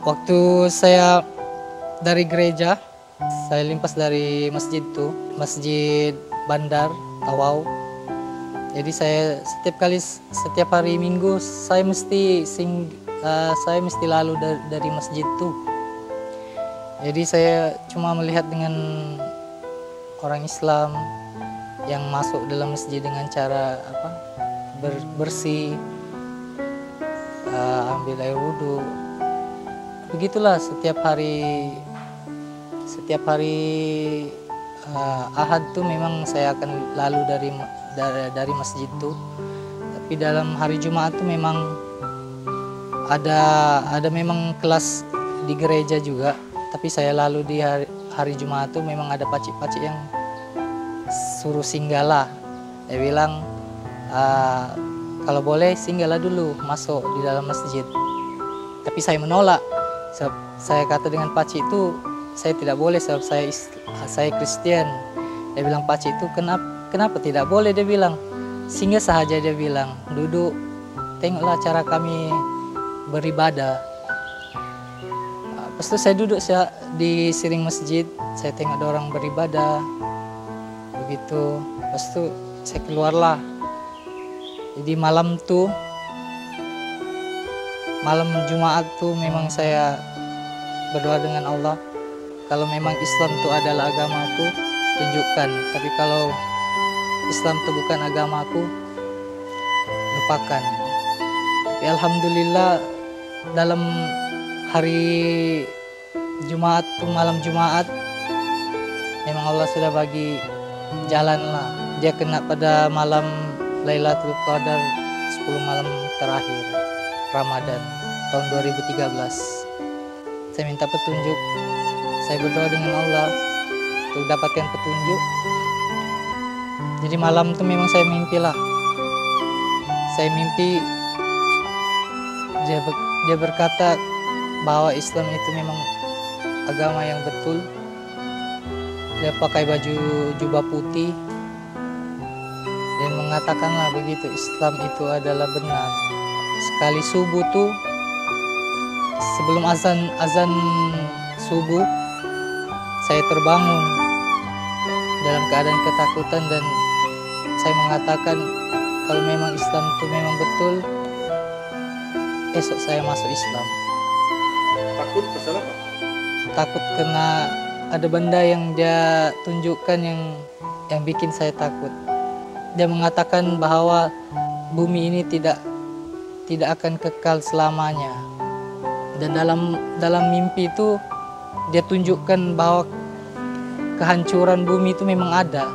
Waktu saya dari gereja, saya limpas dari masjid itu, Masjid Bandar Tawau. Jadi saya setiap hari Minggu saya mesti lalu dari masjid itu. Jadi saya cuma melihat dengan orang Islam yang masuk dalam masjid dengan cara bersih, ambil air wudhu. Begitulah setiap hari Ahad tuh memang saya akan lalu dari masjid itu. Tapi dalam hari Jumat tuh memang ada memang kelas di gereja juga. Tapi saya lalu di hari Jumat tuh memang ada pacik-pacik yang suruh singgahlah. Dia bilang kalau boleh singgahlah dulu masuk di dalam masjid. Tapi saya menolak. Saya kata dengan pacik itu saya tidak boleh sebab saya Kristen. Dia bilang pacik itu kenapa tidak boleh, dia bilang singgah saja, dia bilang duduk, tengoklah cara kami beribadah. Lepas itu saya duduk di siring masjid, saya tengok ada orang beribadah begitu. Lepas itu saya keluarlah. Jadi malam Jumat tuh memang saya berdoa dengan Allah. Kalau memang Islam itu adalah agamaku, tunjukkan. Tapi kalau Islam itu bukan agamaku, lupakan. Tapi alhamdulillah dalam hari Jumat tuh, malam Jumat, memang Allah sudah bagi jalan lah. Dia kena pada malam Lailatul Qadar, 10 malam terakhir Ramadan tahun 2013. Saya minta petunjuk, saya berdoa dengan Allah untuk dapatkan petunjuk. Jadi malam itu memang saya mimpi lah. Saya mimpi dia berkata bahwa Islam itu memang agama yang betul. Dia pakai baju jubah putih dan mengatakanlah begitu, Islam itu adalah benar. Sekali subuh tuh, sebelum azan subuh, saya terbangun dalam keadaan ketakutan dan saya mengatakan kalau memang Islam itu memang betul, esok saya masuk Islam. Takut pasal apa? Takut karena ada benda yang dia tunjukkan yang bikin saya takut. Dia mengatakan bahwa bumi ini tidak akan kekal selamanya. Dan dalam mimpi itu dia tunjukkan bahwa kehancuran bumi itu memang ada.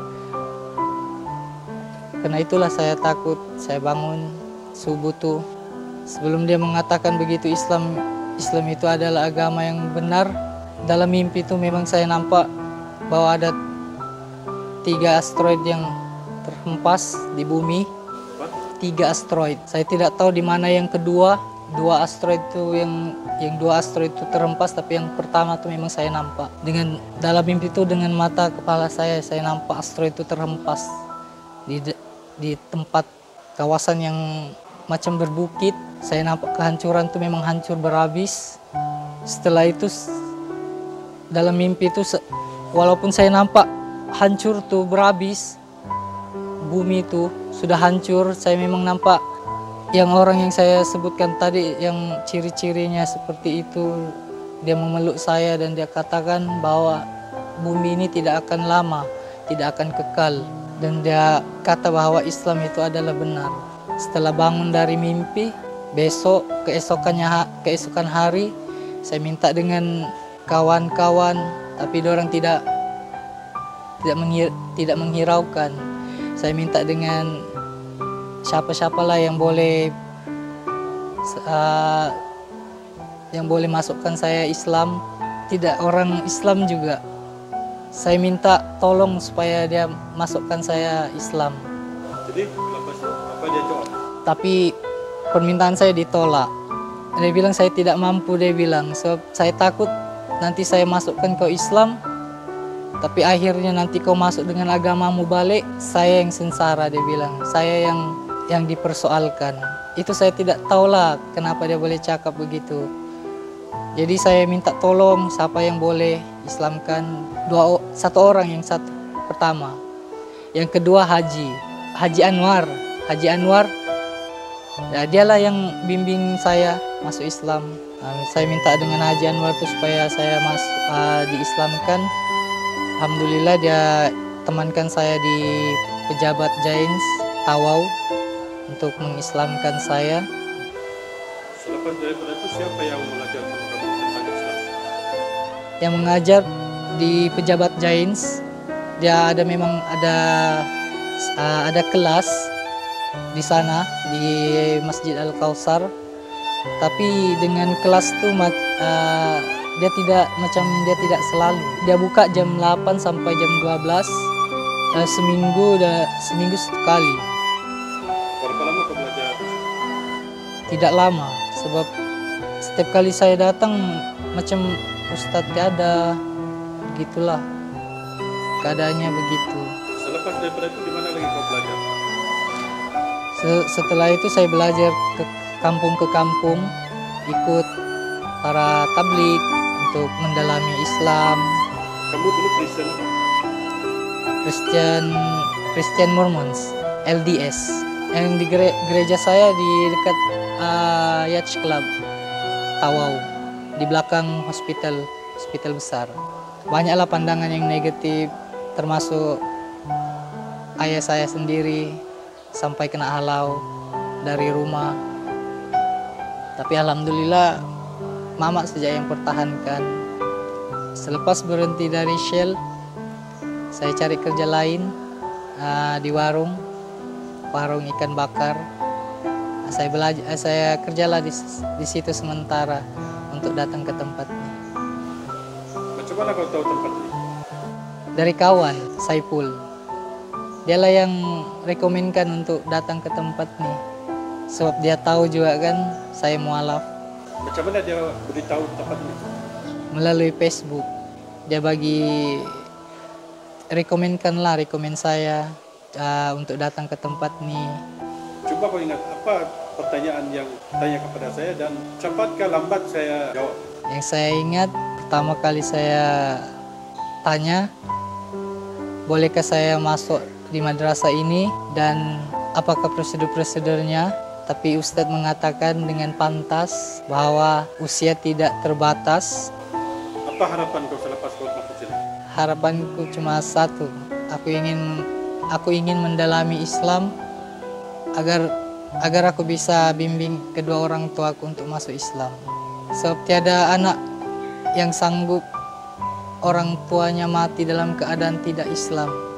Karena itulah saya takut. Saya bangun subuh tuh. Sebelum dia mengatakan begitu Islam itu adalah agama yang benar. Dalam mimpi itu memang saya nampak bahwa ada 3 asteroid yang terhempas di bumi. 3 asteroid. Saya tidak tahu di mana yang kedua. 2 asteroid itu yang 2 asteroid itu terhempas, tapi yang pertama itu memang saya nampak. Dalam mimpi itu dengan mata kepala saya nampak asteroid itu terhempas di tempat kawasan yang macam berbukit. Saya nampak kehancuran itu memang hancur berhabis. Setelah itu dalam mimpi itu walaupun saya nampak hancur tuh berhabis, bumi itu sudah hancur, saya memang nampak yang orang yang saya sebutkan tadi yang ciri-cirinya seperti itu. Dia memeluk saya dan dia katakan bahwa bumi ini tidak akan lama, tidak akan kekal, dan dia kata bahwa Islam itu adalah benar. Setelah bangun dari mimpi, keesokan hari saya minta dengan kawan-kawan, tapi dorang tidak menghiraukan. Saya minta dengan siapa-siapalah yang boleh masukkan saya Islam, tidak orang Islam juga. Saya minta tolong supaya dia masukkan saya Islam. Jadi apa dia jawab? Tapi permintaan saya ditolak. Dia bilang saya tidak mampu, dia bilang. So, saya takut nanti saya masukkan kau Islam, tapi akhirnya nanti kau masuk dengan agamamu balik, saya yang sengsara, dia bilang. Saya yang dipersoalkan. Itu saya tidak tahulah kenapa dia boleh cakap begitu. Jadi saya minta tolong siapa yang boleh Islamkan satu orang yang satu pertama. Yang kedua Haji Anwar. Haji Anwar, ya, dialah yang bimbing saya masuk Islam. Saya minta dengan Haji Anwar itu supaya saya diislamkan. Alhamdulillah dia temankan saya di pejabat Jains Tawau untuk mengislamkan saya. Selepas daripada itu siapa yang mengajar kamu tentang Islam? Yang mengajar di pejabat Jains, dia memang ada kelas di sana di Masjid Al Kautsar, tapi dengan kelas itu dia tidak selalu. Dia buka jam 8 sampai jam 12, seminggu sekali. Berapa lama kamu belajar? Tidak lama, sebab setiap kali saya datang macam Ustadz gak ada, begitulah keadaannya begitu. Selepas daripada itu di mana lagi kau belajar? Setelah itu saya belajar ke kampung, ikut para tablik untuk mendalami Islam. Kamu dulu Christian Mormons, LDS. Yang di gereja saya di dekat Yacht Club Tawau, di belakang hospital besar. Banyaklah pandangan yang negatif, termasuk ayah saya sendiri sampai kena halau dari rumah. Tapi alhamdulillah mama saja yang pertahankan. Selepas berhenti dari Shell, saya cari kerja lain di warung ikan bakar. Saya kerjalah di situ sementara untuk datang ke tempat ini. Macam mana kau tahu tempat ini? Dari kawan Saipul, dialah yang rekomenkan untuk datang ke tempat ini, sebab dia tahu juga kan saya mualaf. Macam mana dia beritahu tempat ini? Melalui Facebook, dia rekomen saya untuk datang ke tempat ini. Coba kau ingat apa pertanyaan yang tanya kepada saya dan cepatkah lambat saya jawab? Yang saya ingat pertama kali saya tanya, bolehkah saya masuk di madrasah ini dan apakah prosedur-prosedurnya? Tapi Ustadz mengatakan dengan pantas bahwa usia tidak terbatas. Apa harapan kau selepas kau masuk sini? Harapanku cuma satu, aku ingin mendalami Islam agar aku bisa bimbing kedua orang tuaku untuk masuk Islam. Sebab tiada anak yang sanggup orang tuanya mati dalam keadaan tidak Islam.